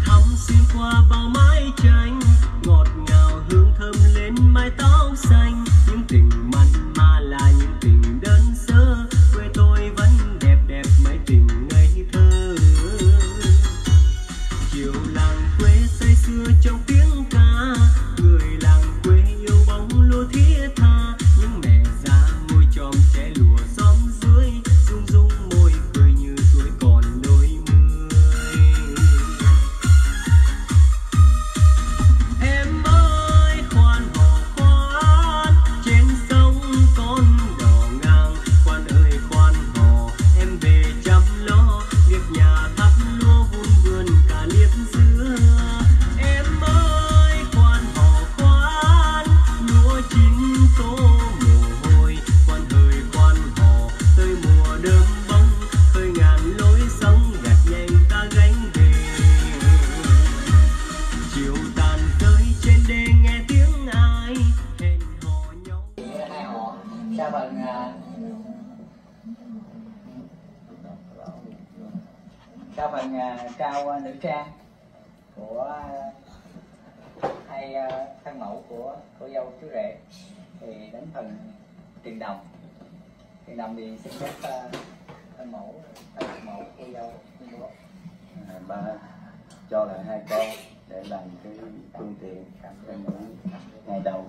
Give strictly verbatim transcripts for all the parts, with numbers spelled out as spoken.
thắm xuyên qua bao mái tranh, ngọt ngào hương thơm lên mái tóc xanh. Những tình mặn mà là những tình đơn sơ, quê tôi vẫn đẹp đẹp mấy tình ngây thơ. Chiều làng quê say sưa trong tiếng ca, người làng quê yêu bóng lúa thiết tha. Những mẹ già ngồi tròm che lụa xóm dưới, rung rung môi cười như tuổi còn đôi mươi. Em ơi khoan hò khoan, trên sông con đò ngang. Khoan ơi khoan hò, em về chăm lo việc nhà thắp lúa vun vườn cả liếp dứa. Em ơi khoan hò khoan, lúa chín tô mồ hôi. Khoan hơi khoan hò, tới mùa đơm bông, khơi ngàn lối sóng gạt nhanh ta gánh về. Chiều tàn rơi trên đê nghe tiếng ai hẹn hò nhau. Hai họ chào mừng à, chào mừng à, trao nữ trang của hai à, thân mẫu của cô dâu chú rể. Thì đến phần tiền đồng, tiền đồng thì xin phép à, thân mẫu thân mẫu cô dâu bố. À, ba cho lại hai con để làm cái phương tiện trong những ngày đầu.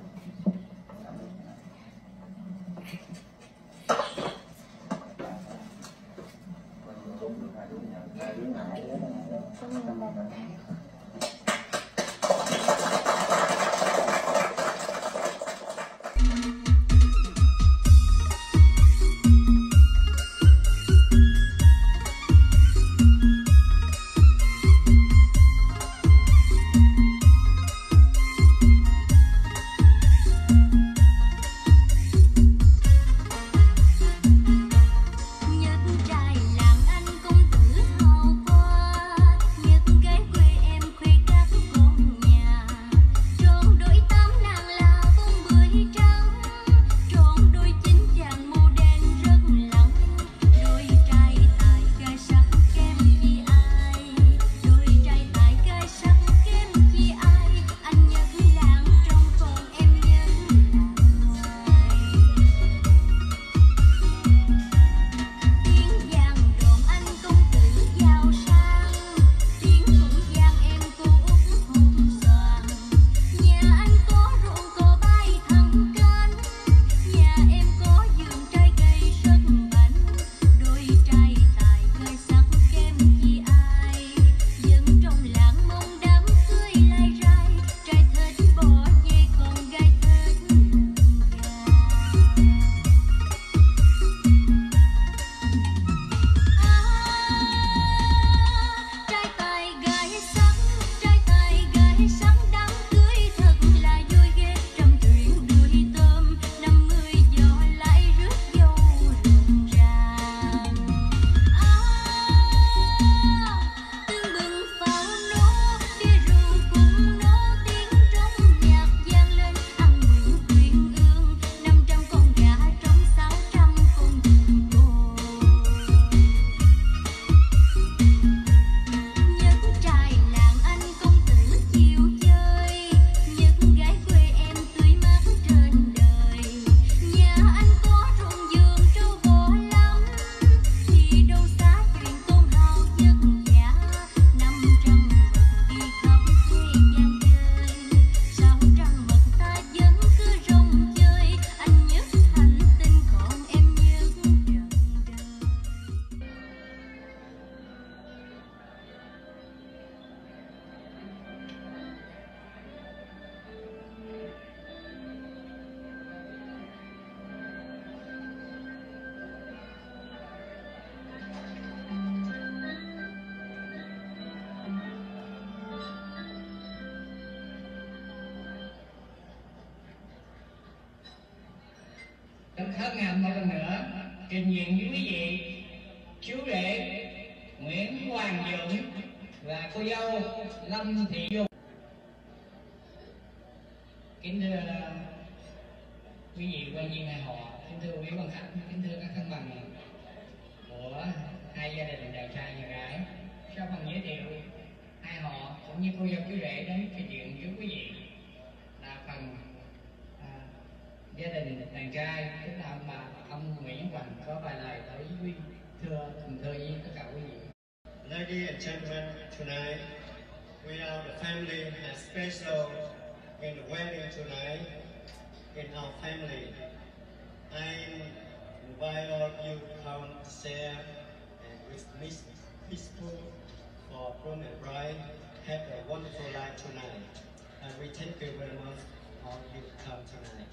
Rất hết ngầm một lần nữa trình diện với quý vị chú rể Nguyễn Hoàng Dũng và cô dâu Lâm Thị Dung. Kính thưa quý vị quan viên hai họ, kính thưa quý quan khách, kính thưa các thân bằng của hai gia đình nhà trai nhà gái. Sau phần giới thiệu hai họ như cô dâu chú rể đến trò chuyện với quý vị. Đa phần à, gia đình đàn trai, tức là ông bà ông Nguyễn Hoàng có vài lời tới quý thưa thầm thưa với tất cả quý vị. Ladies and gentlemen, tonight we are the family and special in the wedding tonight in our family. I invite all of you to come share and witness peaceful for groom and bride. Have a wonderful life tonight. And we thank you very much all of you come tonight.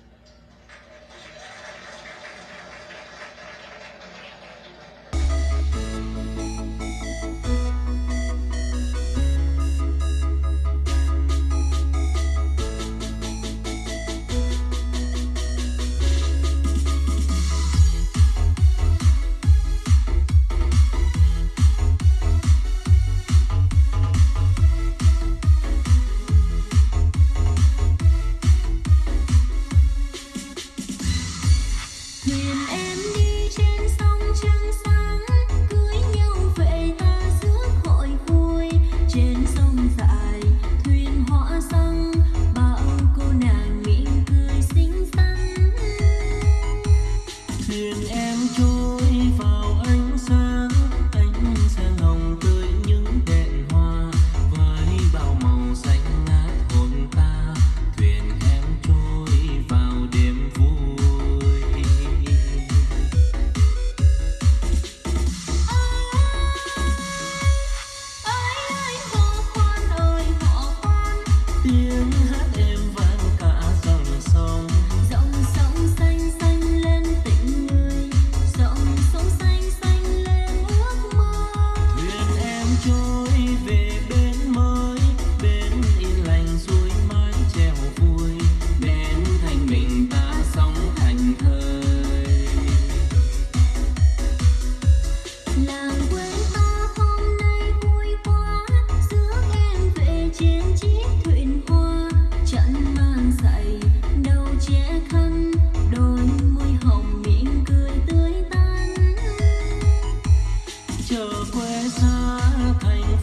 Trở quê xa thành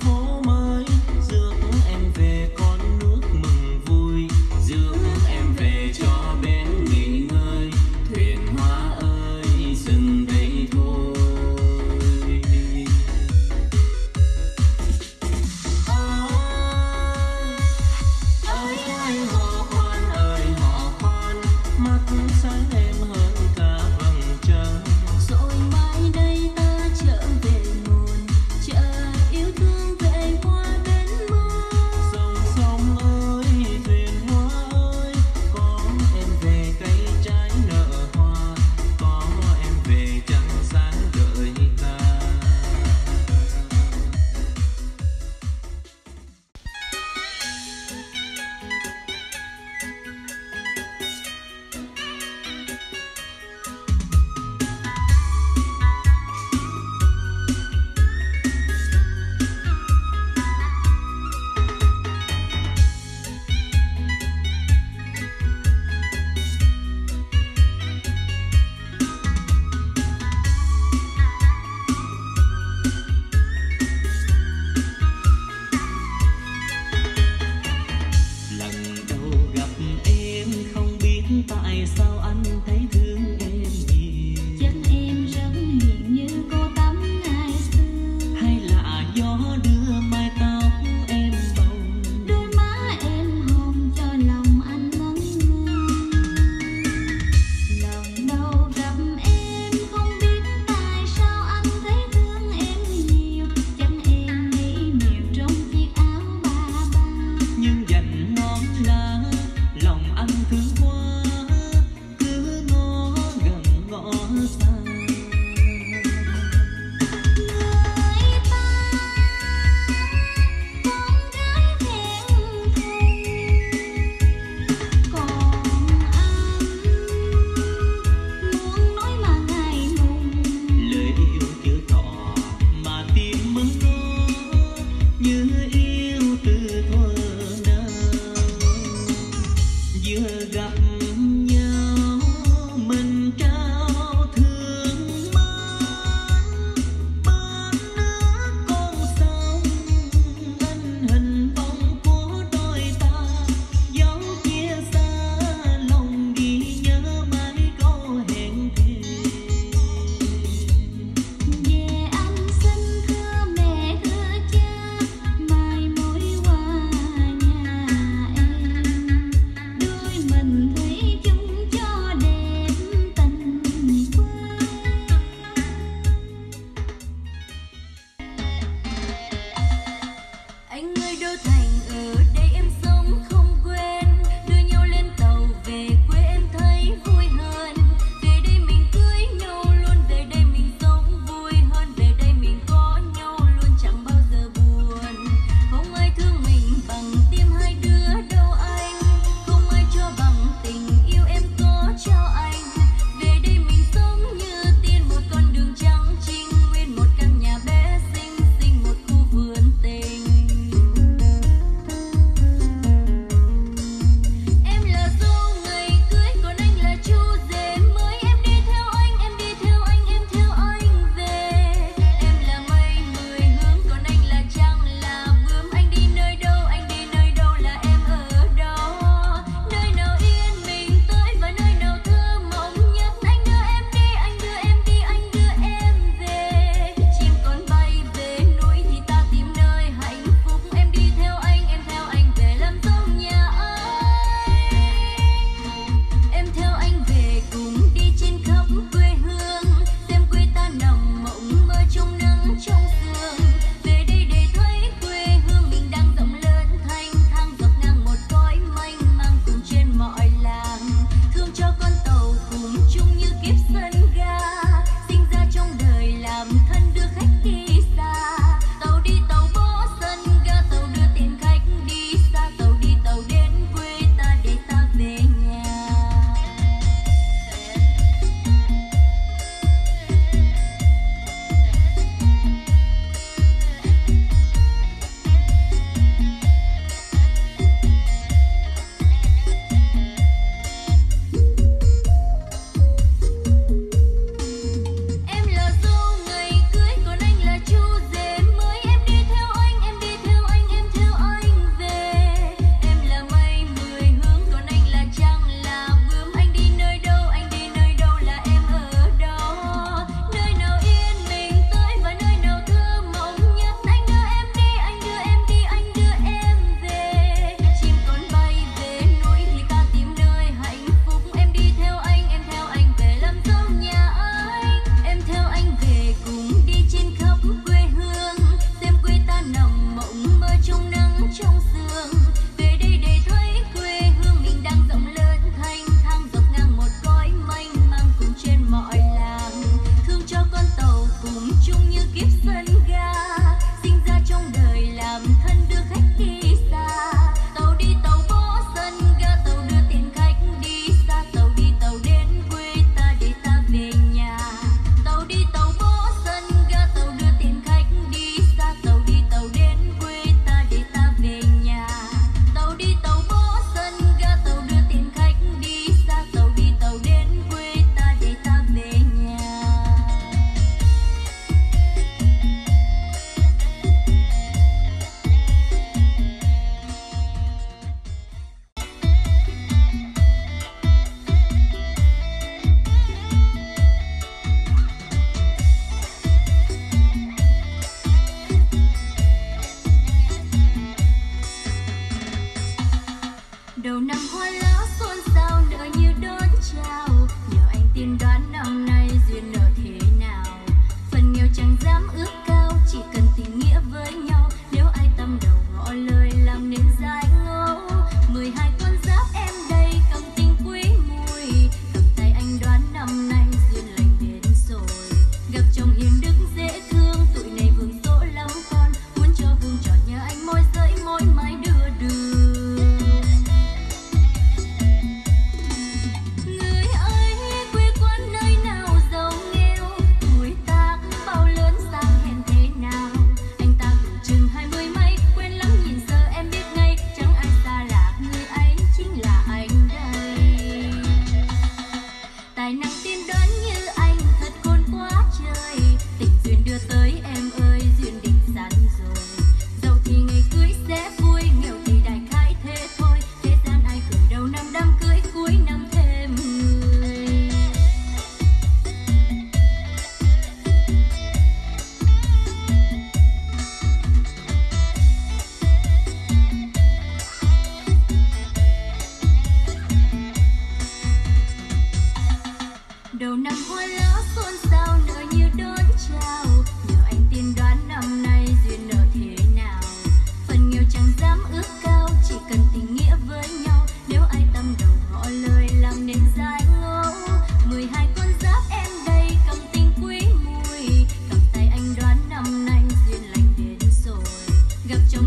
gặp chồng